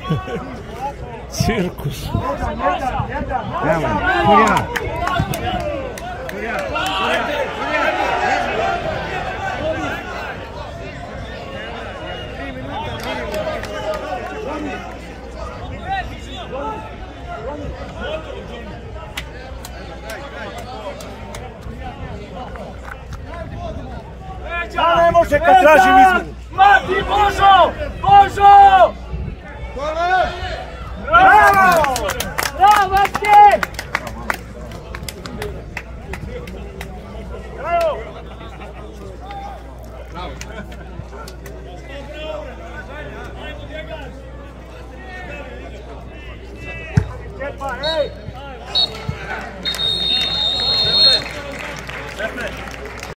Cirkus. Evo, Kurja. Ja ne može kad tražim izmenu. Mati, Božo! Božo! Bravo! Bravo, Matke! Bravo! Kepa, ej!